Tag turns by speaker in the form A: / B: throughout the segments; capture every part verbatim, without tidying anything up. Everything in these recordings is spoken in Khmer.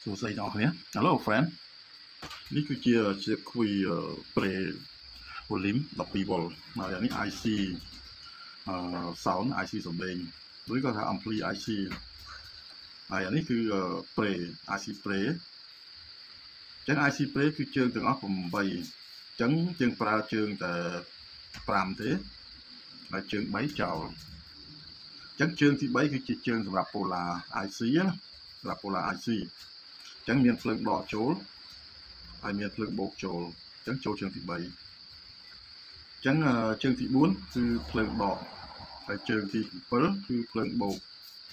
A: សួស្តីទាំងអស់គ្នា Hello friend នេះគឺជាជាគួយ Pre Volume ដប់ពីរ V ហើយអានេះ ไอ ซี អឺ Sound ไอ ซี សំឡេងឬក៏ថា Ampli ไอ ซี ហើយអានេះគឺ Pre ไอ ซี Pre អញ្ចឹង ไอ ซี Pre គឺជើងទាំងអស់eightអញ្ចឹងយើងប្រើជើងតែfiveទេហើយជើងthreeចោលអញ្ចឹងជើងទីthreeគឺជាជើងសម្រាប់ Polar ไอ ซี ណាសម្រាប់ Polar ไอ ซี អញ្ចឹងមានភ្លើងដកចូលហើយមានភ្លើងបូកចូលអញ្ចឹងចូលជើងទីthreeអញ្ចឹងជើងទីfourគឺភ្លើងដកហើយជើងទីsevenគឺភ្លើងបូក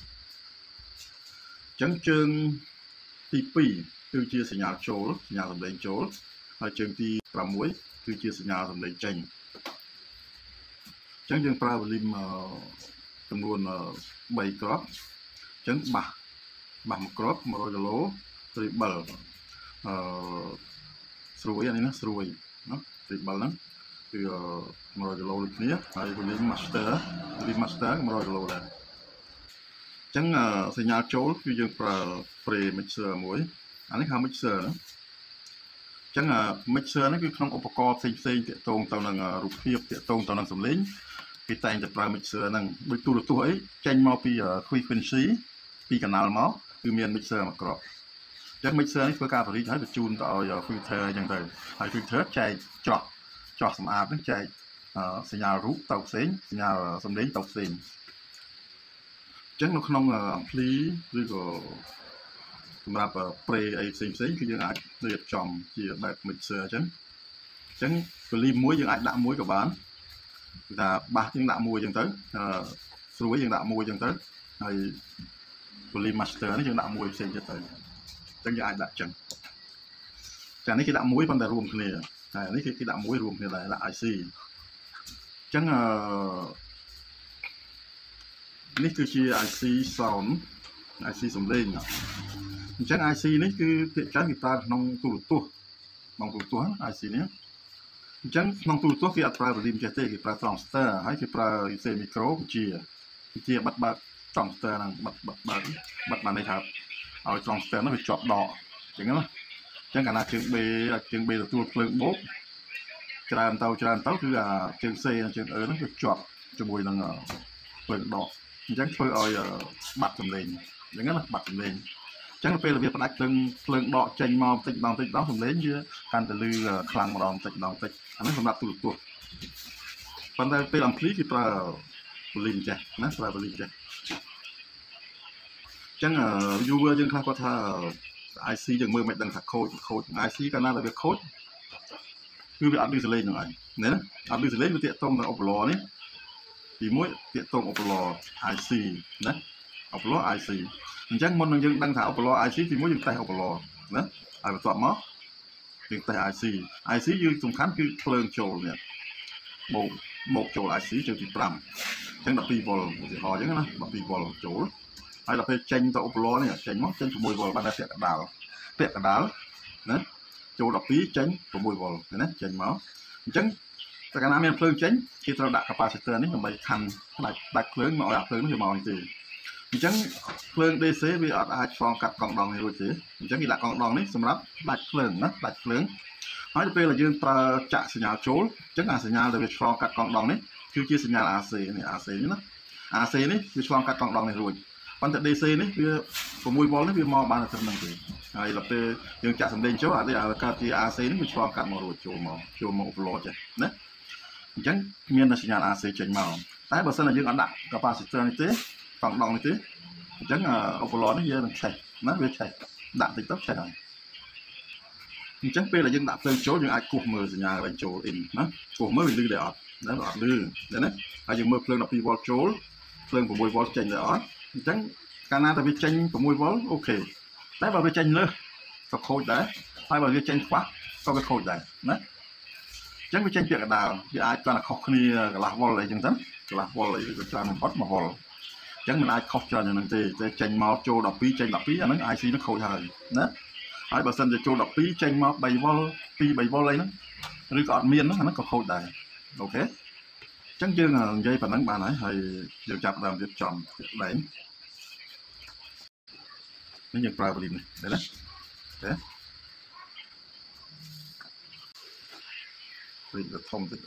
A: អញ្ចឹងជើងទីtwoគឺជាសញ្ញាចូលសញ្ញាសំឡេងចូលហើយជើងទីsixគឺជាសញ្ញាសំឡេងចេញអញ្ចឹងយើងប្រើ volume ចំនួនthreeគ្រាប់អញ្ចឹងបាសបាសមួយគ្រាប់one hundredគីឡូtreble អឺស្រួយអានេះណាស្រួយណា treble ហ្នឹងគឺone hundredគីឡូដូចគ្នាហើយ volume master volume master one hundredគីឡូដែរអញ្ចឹងសញ្ញាចូលគឺយើងប្រើ pre mixer មួយអានេះហៅ mixer ណាអញ្ចឹង mixer ហ្នឹងគឺក្នុងឧបករណ៍ផ្សេងផ្សេងទាក់ទងទៅនឹងរូបភាពទាក់ទងទៅនឹងសំឡេងគេតែងតែប្រើ mixer ហ្នឹងដូចទូរទស្សន៍អីចេញមកពី frequency ពីកាណាល់មកគឺមាន mixer មួយគ្រាប់អញ្ចឹង mixer នេះធ្វើការបរិយាហើយបញ្ជូនទៅឲ្យ filter អញ្ចឹងទៅហើយ filter ចែកច្រោះច្រោះសម្អាតហ្នឹងចែកសញ្ញារូបទៅផ្សេងសញ្ញាសំឡេងទៅផ្សេងអញ្ចឹងនៅក្នុង ampli ឬក៏សម្រាប់ pre អីផ្សេងផ្សេងគឺយើងអាចរៀបចំជាបែប mixer អញ្ចឹងអញ្ចឹង volume មួយយើងអាចដាក់មួយក៏បានគឺថាបាសយើងដាក់មួយអញ្ចឹងទៅស្រួយយើងដាក់មួយអញ្ចឹងទៅហើយ volume master នេះយើងដាក់មួយផ្សេងទៀតទៅអញ្ចឹងយើងអាចដាក់អញ្ចឹងចានេះគេដាក់មួយប៉ុន្តែរួមគ្នាហើយនេះគេដាក់មួយរួមគ្នាដែរដាក់ ไอ ซี អញ្ចឹងអឺនេះគឺជា ไอ ซี sound ไอ ซี សំឡេងអញ្ចឹង ไอ ซี នេះគឺភាគច្រើនគេប្រើក្នុងទូរទស្សន៍ក្នុងទូរទស្សន៍ ไอ ซี នេះអញ្ចឹងក្នុងទូរទស្សន៍គេអត់ប្រើ volume ចេះទេគេប្រើ transistor ហើយគេប្រើ use micro ជាជាបិទបើក transistor ហ្នឹងបិទបិទបើកបិទបានន័យថាឲ្យ transistor ហ្នឹងវាជាប់ដកអញ្ចឹងណាអញ្ចឹងកាលណាជើង B ជើង B ទទួលភ្លើងបូកច្រើនទៅច្រើនទៅគឺអាជើង C និងជើង E ហ្នឹងវាជាប់ជាមួយនឹងភ្លើងដកអញ្ចឹងធ្វើឲ្យបាត់សំឡេងអញ្ចឹងណាបាត់សំឡេងអញ្ចឹងពេលវាផ្ដាច់ភ្លើងភ្លើងដកចេញមកបន្តិចម្ដងបន្តិចម្ដងសំឡេងវាកាន់តែលឺខ្លាំងម្ដងបន្តិចម្ដងបន្តិចអានេះសម្រាប់ទូរទស្សន៍ប៉ុន្តែពេល ampli គេប្រើ volume ចេះណាប្រើ volume ចេះអញ្ចឹង viewer យើងខ្លះគាត់ថា ไอ ซี យើងមើលមិនដឹងថាខូចខូច ไอ ซี កាលណាដែលវាខូចគឺវាអត់ឮសលេងហ្នឹងឯងណាអត់ឮសលេងវាតាក់ទងទៅឧបករណ៍នេះទីមួយតាក់ទងឧបករណ៍ ไอ ซี ណាឧបករណ៍ ไอ ซี អញ្ចឹងមុននឹងយើងដឹងថាឧបករណ៍ ไอ ซี ទីមួយយើងតេស្តឧបករណ៍ណាហើយបន្ទាប់មកយើងតេស្ត ไอ ซี ไอ ซี យើងសំខាន់គឺភ្លើងចូលនេះបូកបូកចូល ไอ ซี ចូលទីfiveអញ្ចឹងtwelve វ៉ុលឧទាហរណ៍អញ្ចឹងណាtwelveវ៉ុលចូលហើយដល់ពេលចេញទៅឧបករណ៍នេះចេញមកចេញsixវ៉ុលបានតែពាក់កណ្ដាលពាក់កណ្ដាលណាចូលtwelveចេញsixវ៉ុលណាចេញមកអញ្ចឹងតែកាលណាមានភ្លើងចេញគេត្រូវដាក់ capacitor នេះដើម្បីខណ្ឌដាច់ដាច់ភ្លើងមកឲ្យអាភ្លើងនេះវាមកនេះទេអញ្ចឹងភ្លើង đê xê វាអត់អាចឆ្លងកាត់កង់ដងនេះរួចទេអញ្ចឹងគេដាក់កង់ដងនេះសម្រាប់ដាច់ភ្លើងណាដាច់ភ្លើងហើយដល់ពេលដែលយើងប្រើចាក់សញ្ញាចូលអញ្ចឹងអាសញ្ញាដែលវាឆ្លងកាត់កង់ដងនេះគឺជាសញ្ញា a xê នេះ a xê នេះណា a xê នេះវាឆ្លងកាត់កង់ដងនេះរួចប៉ុន្តែ đê xê នេះវាsixវ៉ុលនេះវាមកបានតែត្រឹមហ្នឹងទេហើយដល់ពេលយើងចាក់សម្លេងចូលអានេះកើតជា a xê នេះវាឆ្លងកាត់មករួចចូលមកចូលមកឧបករណ៍ចេះណាអញ្ចឹងមានតែសញ្ញា a xê ចេញមកតែបើសិនជាយើងអត់ដាក់ capacitor នេះទេកង់ដងនេះទេអញ្ចឹងឧបករណ៍នេះយើងនឹងឆេះណាវាឆេះដាក់តិចទៅឆេះហើយអញ្ចឹងពេលដែលយើងដាក់ភ្លើងចូលយើងអាចគោះមើលសញ្ញាដែលចូល in ណាគោះមើលវាលឺដែរអត់ណាអត់លឺទេណាហើយយើងមើលភ្លើងtwelveវ៉ុលចូលភ្លើងsixវ៉ុលចេញដែរអត់អញ្ចឹងកាលណាតែវាចេញsixវ៉ុលអូខេតែបើវាចេញលើសក៏ខូចដែរហើយបើវាចេញខ្វះក៏វាខូចដែរណាអញ្ចឹងវាចេញពាក់កណ្ដាលវាអាចគាត់តែខុសគ្នាកន្លះវ៉ុលអីចឹងទៅកន្លះវ៉ុលអីក៏ច្រើនបំផុតoneវ៉ុលអញ្ចឹងមិនអាចខុសច្រើនយ៉ាងហ្នឹងទេតែចេញមកចូលtwelveចេញtwelveអាហ្នឹង ไอ ซี នឹងខូចហើយណាហើយបើសិនជាចូលtwelveចេញមកthreeវ៉ុលtwo threeវ៉ុលអីហ្នឹងឬក៏អត់មានហ្នឹងអាហ្នឹងក៏ខូចដែរអូខេអញ្ចឹងយើងនិយាយប៉ុណ្ណឹងបានហើយហើយយើងចាប់ដើមរៀបចំដែងនេះយើងប្រើ volume នេះឃើញទេ thế mình được thông tin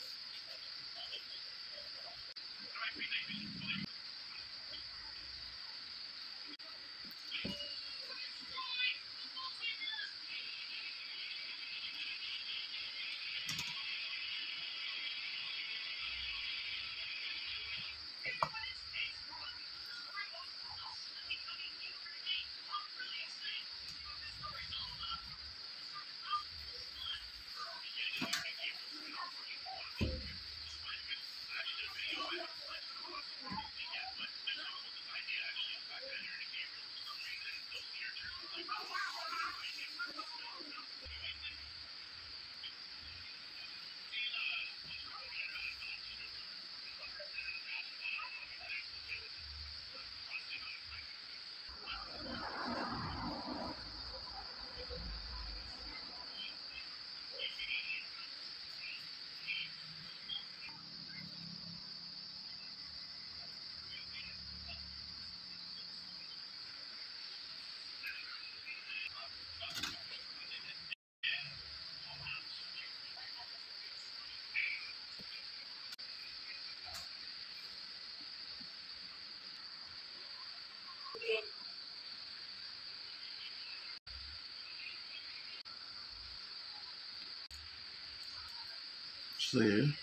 A: C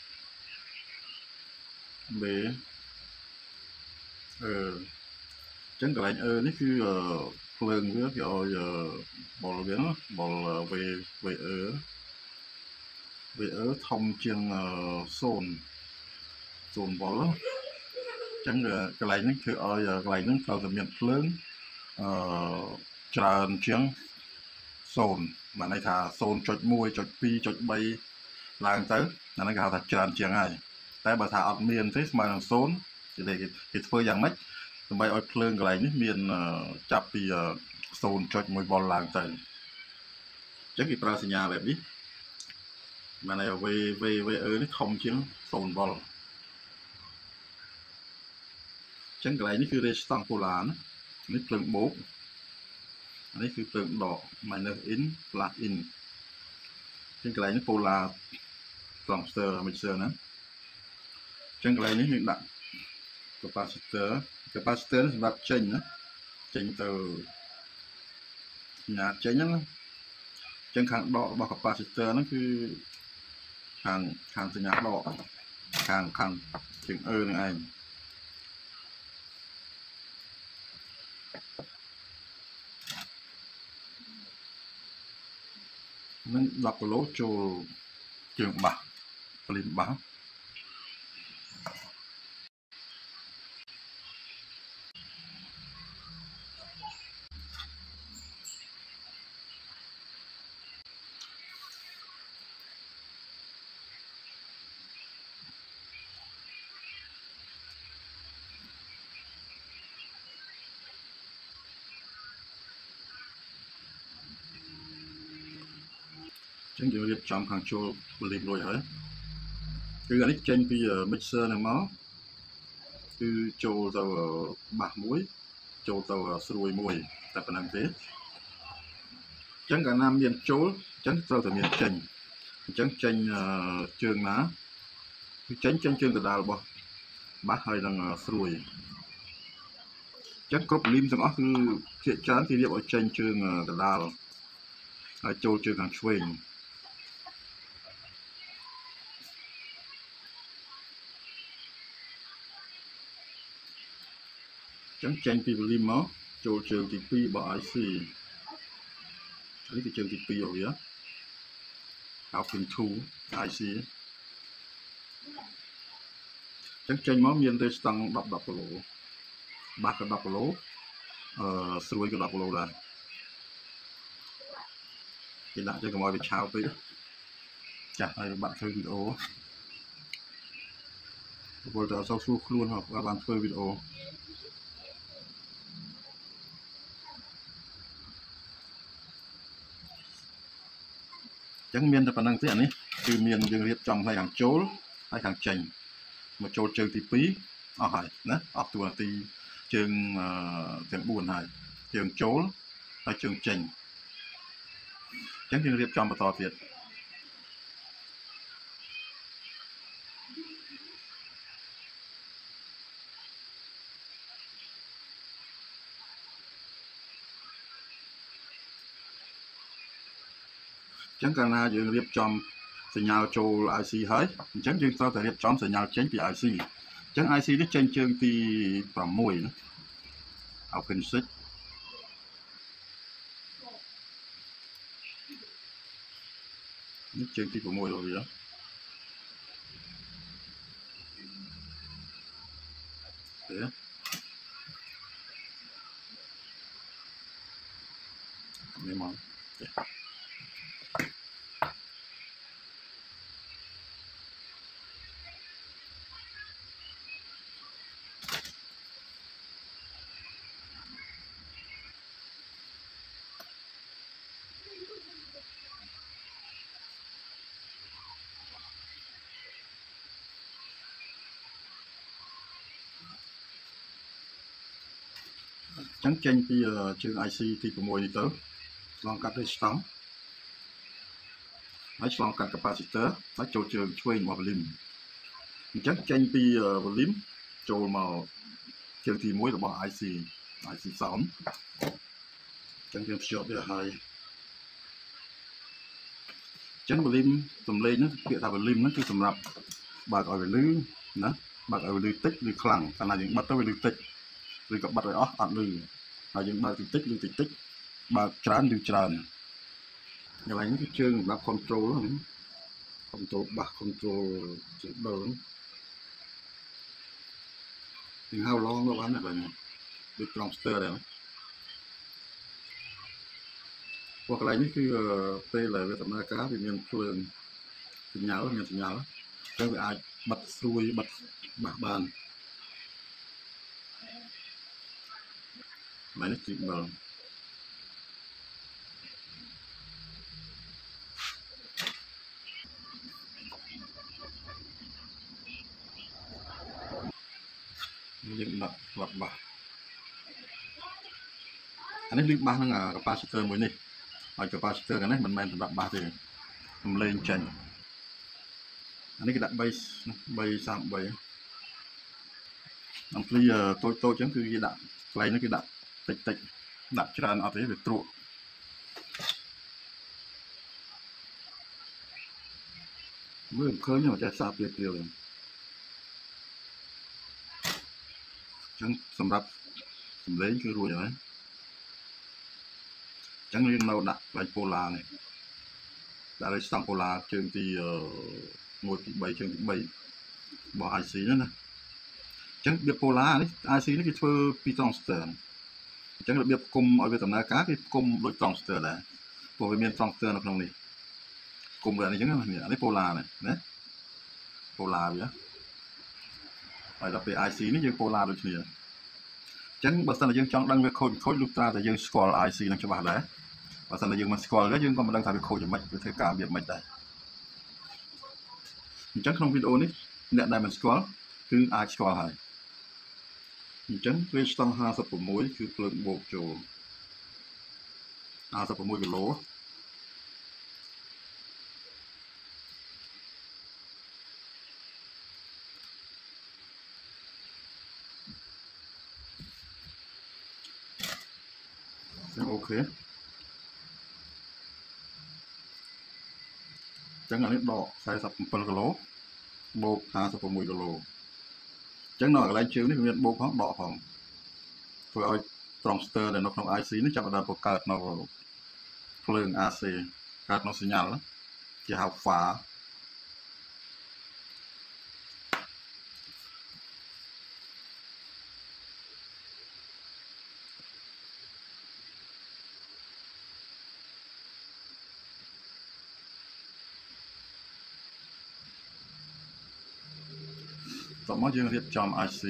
A: B ờ chẳng cái lạnh ơ ní cứ phường với kiểu giờ bỏ biển bỏ về về ở về ở thông trên sồn sồn bỏ chẳng cái lạnh nóคือở giờ cái lạnh nó vào từ miền lớn tràn chiếng sồn mà này thà sồn chột môi chột pi chột bayឡើងទៅអាហ្នឹងគេហៅថាច្រើនជាងហើយតែបើថាអត់មានទេស្មើនឹងศูนย์គេគេធ្វើយ៉ាងម៉េចដើម្បីឲ្យភ្លើងកន្លែងនេះមានចាប់ពីศูนย์ចុចមួយវ៉ុលឡើងទៅអញ្ចឹងគេប្រើសញ្ញាបែបនេះមានន័យថា V V V E នេះធំជាងศูนย์វ៉ុលអញ្ចឹងកន្លែងនេះគឺ resistance polar ណានេះភ្លើងបូកនេះគឺភ្លើងដក minus in plus in អញ្ចឹងកន្លែងនេះ polar transistor mixer ណាអញ្ចឹងកន្លែងនេះយើងដាក់ capacitor capacitor សម្រាប់ចេញណាចេញទៅសញ្ញាចេញហ្នឹងណាអញ្ចឹងខាងដករបស់ capacitor ហ្នឹងគឺខាងខាងសញ្ញាដកខាងខាងជើងអឺនឹងឯងនឹងដប់គីឡូចូលជើងបាសប្លីនបាសចឹងយើងរៀបចំខាងចូលប្លីនរួចហើយគឺអានេះចេញពី mixer ហ្នឹងមកគឺចូលទៅបាសមួយចូលទៅស្រួយមួយតែប៉ុណ្្នឹងទេអញ្ចឹងកាលណាមានចូលអញ្ចឹងត្រូវតែមានចេញអញ្ចឹងចេញជើងណាគឺចេញចេញជើងកណ្ដាលរបស់បាសហើយនឹងស្រួយអញ្ចឹងគ្រប់លីមទាំងអស់គឺភាគច្រើនគេរៀបឲ្យចេញជើងកណ្ដាលហើយចូលជើងខាងឆ្វេងចឹងចេញពីវ៉ូលីមមកចូលជើងទីពីររបស់ I C នេះគឺជើងទីពីររបស់វាហៅ pin 2 I C ចឹងចេញមកមានទេស្តង់ដប់ដប់គីឡូបាសក៏ដប់គីឡូអឺស្រួយក៏ដប់គីឡូដែរគេដាក់ចឹងកុំឲ្យវាឆៅពេកចាស់ហើយបាក់ធ្វើវីដេអូពលតែអត់សូវស្រួលខ្លួនហ៎បានធ្វើវីដេអូចឹងមានតែប៉ុណ្្នឹងទេអានេះគឺមានយើងរៀបចំផ្នែកខាងចូលហើយខាងចេញមកចូលជើងទីពីរអស់ហើយណាអស់តួនាទីជើងទាំងបួនហើយជើងចូលហើយជើងចេញចឹងយើងរៀបចំបន្តទៀតចឹងកាលណាយើងរៀបចំសញ្ញាចូល ไอ ซี ហើយអញ្ចឹងយើងត្រូវតែរៀបចំសញ្ញាចេញពី ไอ ซี អញ្ចឹង ไอ ซี នេះចេញជើងទី6ណា Open six នេះជើងទី6របស់វាទេនេះមកចឹងចេញពីជើង ไอ ซี ទី6នេះទៅឆ្លងកាត់ resistance ហើយឆ្លងកាត់ capacitor ហើយចូលជើងឆ្វេងរបស់ volume អញ្ចឹងចេញពី volume ចូលមកជើងទី1របស់ ไอ ซี ไอ ซี sound អញ្ចឹងយើងភ្ជាប់វាហើយអញ្ចឹង volume សំឡេងហ្នឹងពាក្យថា volume ហ្នឹងគឺសម្រាប់បើកឲ្យវាលឺណាបើកឲ្យវាលឺតិចឬខ្លាំងកាលណាយើងបិទទៅវាលឺតិចឬក៏បិទឲ្យអស់អត់លឺហើយយើងបើកតិចតិចឬតិចតិចបើកច្រើនឬច្រើនកន្លែងនេះគឺជើងសម្រាប់ control ហ្នឹង control bass control ជើងដើមយើងហៅឡងទៅបានណាបាទដូចត្រង់ស្ទើរដែរពួកកន្លែងនេះគឺពេលដែលវាដំណើរការវាមានភ្លើងសញ្ញាមានសញ្ញាអញ្ចឹងវាអាចបិទស្រួយបិទបាសបានម៉ែនេះទីមើលយើងដាក់ស្លាប់បាសអានេះលឺបាសនឹង capacitor មួយនេះហើយ capacitor ខាងនេះមិនមែនសម្រាប់បាសទេសំឡេងចេញអានេះគេដាក់3 3 33អំភ្លីតូចតូចអញ្ចឹងគឺគេដាក់កន្លែងនេះគេដាក់តិចតិចដាក់ច្រើនអត់ទេវាទ្រក់មើលឃើញមកចេះសាព្រាព្រាវអញ្ចឹងសម្រាប់សំឡេងគឺរួចហើយអញ្ចឹងយើងនៅដាក់កន្លែង polar នេះដាក់ឲ្យស្តង់ polar ជើងទី1ទី3ជើងទី3របស់ ไอ ซี ហ្នឹងណាអញ្ចឹងរបៀប polar នេះ ไอ ซี នេះគេធ្វើពី transistor អញ្ចឹងរបៀបគុំឲ្យវាដំណើរការគេគុំដូច transistor ដែរព្រោះវាមាន transistor នៅក្នុងនេះគុំដូចនេះអញ្ចឹងណាអានេះ polar នេះណា polar វាហើយដល់ពេល ไอ ซี នេះយើង polar ដូចគ្នាអញ្ចឹងបើសិនតែយើងចង់ដឹងវាខូចខូចលុះត្រាតែយើងស្គាល់ ไอ ซี នឹងច្បាស់ដែរបើសិនតែយើងមិនស្គាល់ទេយើងក៏មិនដឹងថាវាខូចយ៉ាងម៉េចវាធ្វើការរបៀបម៉េចដែរអញ្ចឹងក្នុងវីដេអូនេះអ្នកដែលមិនស្គាល់គឺអាចស្គាល់ហើយអញ្ចឹងវាស្តង់56គឺភ្លើងបូកចូល56គីឡូអូខេចឹងអានេះដក47គីឡូបូក56គីឡូចឹងនៅកន្លែងជើងនេះវាមានបូកផងដកផងធ្វើឲ្យ transistor ដែលនៅក្នុង ไอ ซี នេះចាប់ផ្ដើមបង្កើតនៅភ្លើង AC កើតនៅសញ្ញាគេហៅ pha តោះមកយើងរៀបចំ ไอ ซี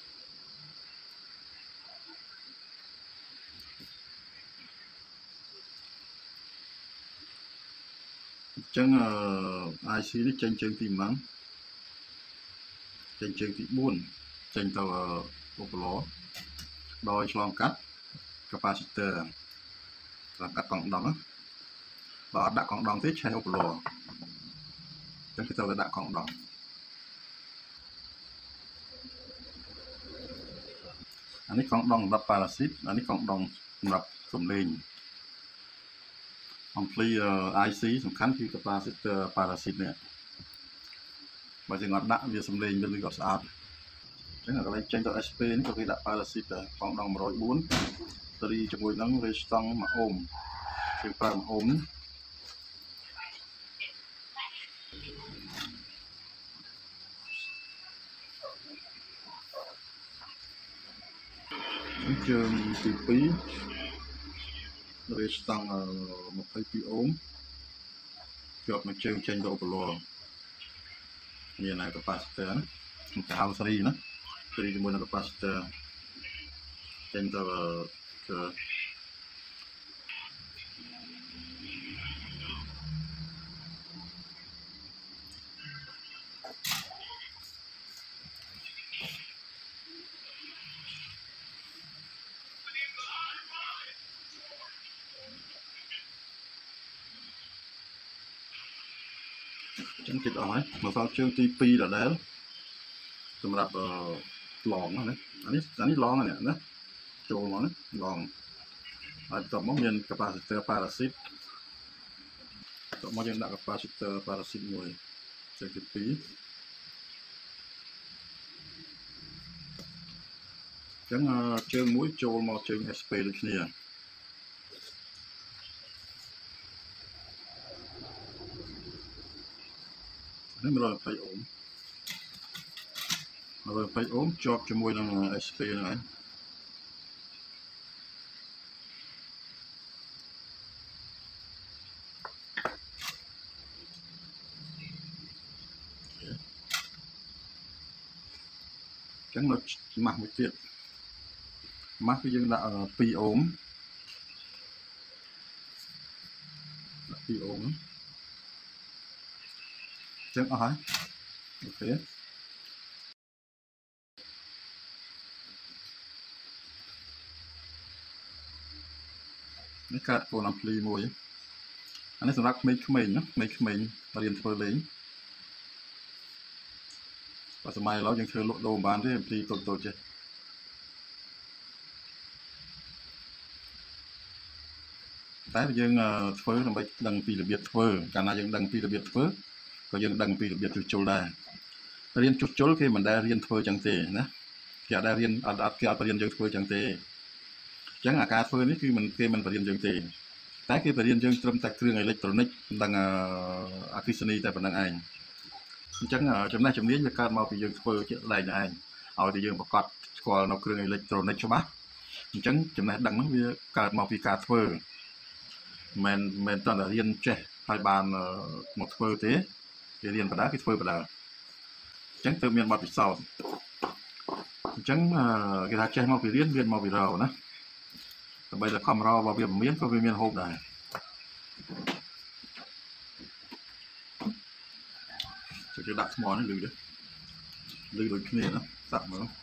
A: អញ្ចឹង ไอ ซี នេះចេញជើងទីប៉ុន្មានចេញជើងទី4ចេញទៅឧបលោដោយឆ្លងកាត់ capacitor ឆ្លងកាត់កង់ដង្ក và đã còn đòn thế chạy ốp lò trong cái tàu đã còn đòn anh ấy còn đòn đập parasit anh ấy còn đòn đập sầm lên ông pli i xê សំខាន់គឺ capacitor parasit នេះបើយើងអត់ដាក់វាសំឡេងវាលឺអត់ស្អាតអញ្ចឹងកន្លែងចេញទៅ ét pê នេះក៏គេដាក់ parasit ដែរផងដងone oh fourសេរីជាមួយនឹង resistance oneអូមជាងfiveអូមជើងទីtwo resistance twenty-twoអូមជាប់នឹងជើងចេញទៅឧបលោមានតែ capacitor ណាកៅសេរីណាសេរីជាមួយនឹង capacitor ចេញទៅចឹងចិត្តអស់ហើយមកដល់ជើងទីtwoដដែលសម្រាប់ឡងណាអានេះអានេះឡងហ្នឹងណាចូលមកណាឡងហើយតមកមាន capacitor parasit តមកយើងដាក់ capacitor parasit មួយជើងទីtwoចឹងជើងមួយចូលមកជើង ét pê ដូចគ្នានេះone hundred twentyអូមone hundred twentyអូមជាប់ជាមួយនឹង ét pê ហ្នឹងហើយចឹងមកម៉ាស់មួយទៀតម៉ាស់គឺយើងដាក់twoអូមដាក់twoអូមចឹងអស់ហើយអូខេនេះកាត់កូនអាំភ្លីមួយអានេះសម្រាប់ក្មេងៗណាក្មេងៗរៀនធ្វើលេងបើសម័យឥឡូវយើងធ្វើលក់ដូរបានទេអាំភ្លីតូចៗចេះតែយើងធ្វើដើម្បីដឹងពីរបៀបធ្វើកាលណាយើងដឹងពីរបៀបធ្វើក៏យើងដឹងពីរបៀបជួសជុលដែររៀនជួសជុលគេមិនដែលរៀនធ្វើចឹងទេណាគេអត់ដែលរៀនអត់អត់គេអត់បរៀនយើងធ្វើចឹងទេអញ្ចឹងអាការធ្វើនេះគឺមិនគេមិនបរៀនយើងទេតែគេបរៀនយើងត្រឹមតែគ្រឿងអេឡិចត្រូនិកនិងអគ្គិសនីតែប៉ុណ្្នឹងឯងអញ្ចឹងចំណេះជំនាញវាកើតមកពីយើងធ្វើជាក់ស្ដែងឯងឲ្យតែយើងប្រកាសស្គាល់នៅគ្រឿងអេឡិចត្រូនិកច្បាស់អញ្ចឹងចំណេះដឹងហ្នឹងវាកើតមកពីការធ្វើមិនមែនតើរៀនចេះហើយបានមកធ្វើទេគេរៀនបដាគេធ្វើបដាអញ្ចឹងទើបមានបទពិសោធន៍អញ្ចឹងគេថាចេះមកពីរៀនរៀនមកពីរកណាដើម្បីតែខំរករបស់វាមិនមានក៏វាមានហូបដែរចុះគេដាក់ថ្មនេះលឺទេលឺដូចគ្នាណាសាក់មើល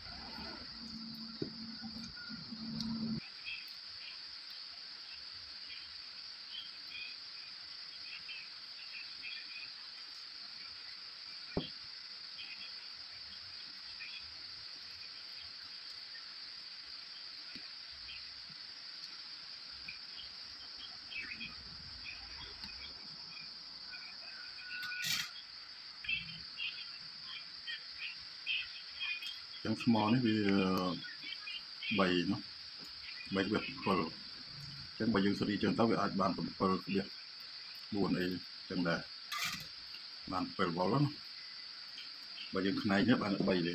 A: ចឹងថ្មនេះវា3ណា3វា7ចឹងបើយើងសេរីចឹងទៅវាអាចបាន7វា4អីចឹងដែរបាន7វ៉ុលណាបើយើងផ្នែកនេះបាន3ទេ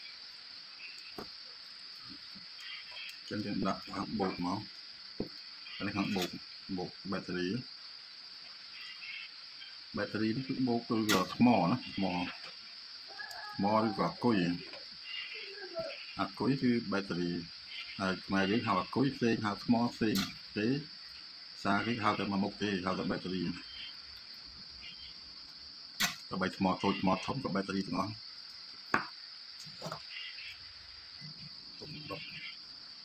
A: ចឹងយើងដាក់ខាងបូកមកនេះខាងបូកបូកបាក់តេរីបាក់តេរីនេះគឺបូកគឺថ្មណាថ្មថ្មឬក៏គុយអាគុយគឺបាក់តេរីហើយខ្មែរយើងហៅអាគុយផ្សេងហៅថ្មផ្សេងទេសារគេហៅតែមួយមុខទេហៅតែបាក់តេរីតែបែថ្មតូចថ្មធំក៏បាក់តេរីទាំងអស់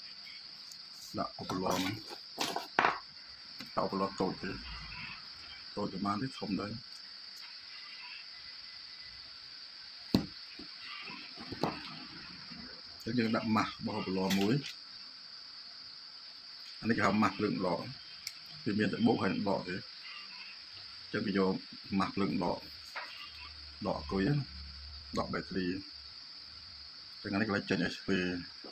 A: ដាក់ឧបករណ៍ហ្នឹងដាក់ឧបករណ៍តូចទេ tôiจะมาที่ชมได้จะยังดับหมักบ่าวรอมุ้ยอันนี้ก็ทำหมักเรื่องหล่อคือเมียนแต่โบ๊ะให้หล่อสิจะไปโยมหมักเรื่องหล่อหล่อกุยหล่อแบตเตอรี่จากนั้นก็เลยเจนเอสพี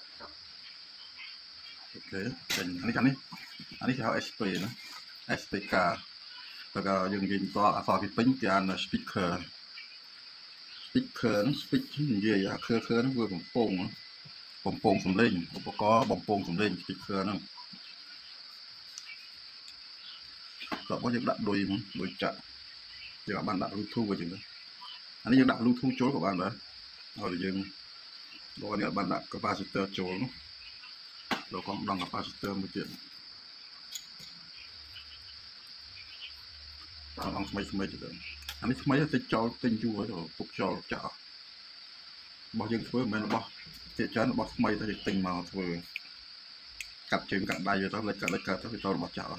A: โอเคเจนอันนี้คันนี้อันนี้เขาเอสพีนะเอสพีกาแล้วก็ยังยิงต่ออัลฟาพิปิ้งการสปีกเกอร์สปีกเกอร์นั่นสปีกที่เยี่ยเครือเครือนั่นคือผมโป่งผมโป่งสำเร็จอุปกรณ์ผมโป่งสำเร็จสปีกเกอร์นั่นก็ว่าจะดับโดยมั้งโดยจัดจะกับบ้านดับลูกทุ่งไปจริงเลยอันนี้ยังดับลูกทุ่งโจ้กับบ้านเลยเราจะยังรอเนี่ยบ้านดับกับปาซิเตอร์โจ้เราก็ดังกับปาซิเตอร์มาเจอลองไม่ไม่จะเดินอันนี้ไม่จะจอติงจูไว้ตัวปุกจอจ่าบอกยังเฟื่องมันบอกเจ้าจ้าบอกไม่จะติงมาเฟื่องกัดจึงกัดได้อยู่ต้องเลยกัดเลยกัดต้องไปจอบอกจ่า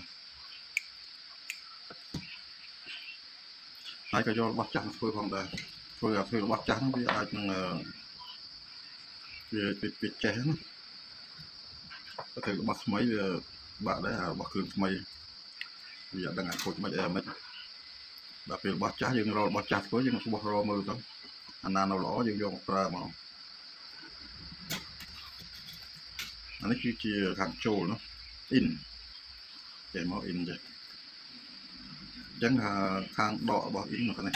A: ไอ้ก็ยอบอกจ่าเฟื่องของได้เฟื่องเฟื่องบอกจ่าต้องไปอาจจะเออปิดปิดแก่นะก็ถือบอกไม่เออบาดได้บอกคืนไม่อยากดังงานโคตรไม่เออไม่แบบเป็นบอสจ้ายังรอบอสจ้าเพื่อยังบอสรอมือต้องอันนั้นเราหล่อยังยองปลาหมออันนี้คือจีขังโจเนาะอินเจ๋งมากอินจ้ะยังหาทางดอกบอสอินมากันเลย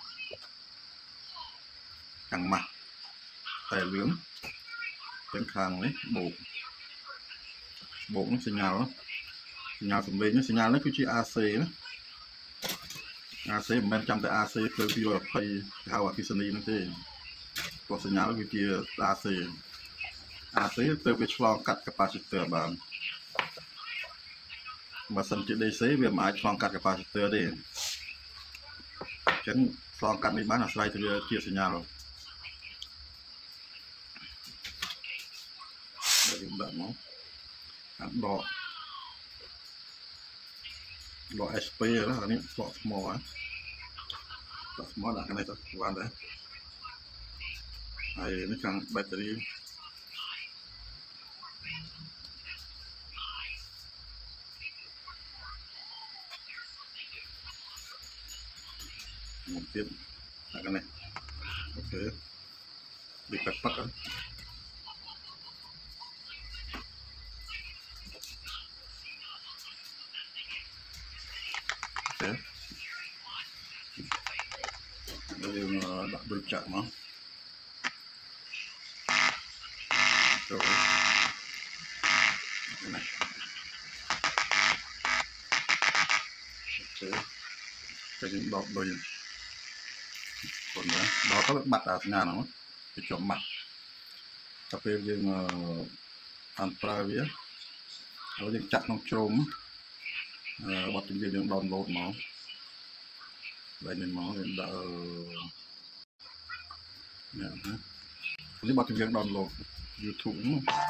A: ขังมาแต่เหลืองเป็นคางนี้โบกโบกนี่สัญญาณเนาะสัญญาณสมบูรณ์นี่สัญญาณนี่คือจีอาร์ซีนะอาเซีมันจำแต่อาเซีเพื่อที่เราไปเข้ากับพิษณีนั่นเองก็สัญญาณวิธีอาเซีอาเซีเติมไปฉลองกัดกับปาชิเตอร์บางมาสัญจิตได้เสียเวียนหมายฉลองกัดกับปาชิเตอร์ได้ฉันฉลองกัดในบ้านอะไรที่เราเกี่ยวสัญญาเราเดี๋ยวแบบนั้นดอกดอกเอสพีแล้วอันนี้ดอกสมอลดอกสมอลอะไรตัววันเดียวไอ้นี่ขังแบตเตอรี่หมุนเทียบอะไรกันเนี่ยโอเคดิปักปักกันเราจะดับบริจาคมั้งโอ้ยนะโอเคจะยิงดอกโดยคนนะดอกเขาบัดอาสงานเนาะไปจมบัดtapi yang antra dia kalau yang cat nong chôm buat yang yang download mau lain mau yang dah ya ini buat yang download YouTube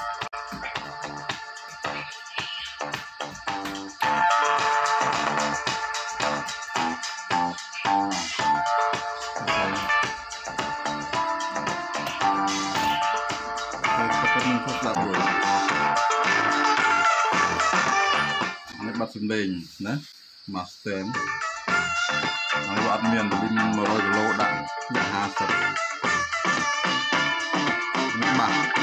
A: bắt sừng đền nè master nói bạn miền bên mà rồi lô đạn nhà hà sập nước bạc